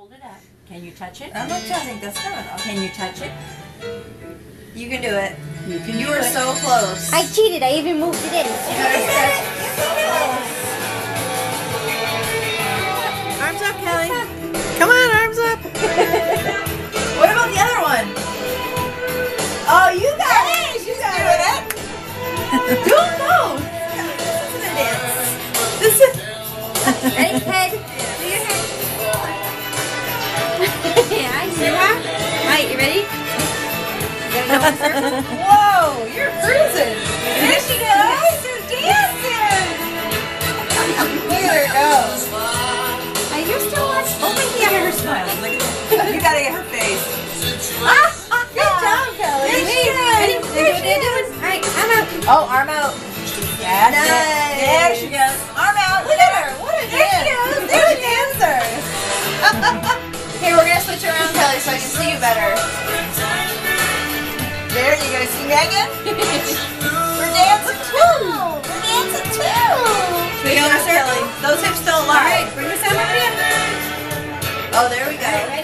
hold it up. Can you touch it? I'm not touching. That's not enough. Can you touch it? You can do it. You were so close. I cheated. I even moved it in. You better stretch. You're so close. Arms up, Kelly. Come on, arms up. What about the other one? Oh, you got it. She's doing it. Do them both. This isn't a dance. This is. Ready, head? Do your head. Yeah, I see her. Alright, you ready? Whoa, you're cruising. There she goes. She's dancing. Look at her go. Are you still watching? Oh, look at her smiling. Look at her. You gotta get her face. Good job, Kelly. Ready? Ready? Alright, I'm out. Oh, arm out. That's nice. There she goes. Arm out. Look at her. What a dance. There she goes. There's a dancer. Okay, we're gonna switch around, Kelly, so I can see you better. There you go. See Megan? We're dancing too. We're dancing too. We got Kelly. Those hips still alive. Alright, bring us over here. Oh, there we go. Alright,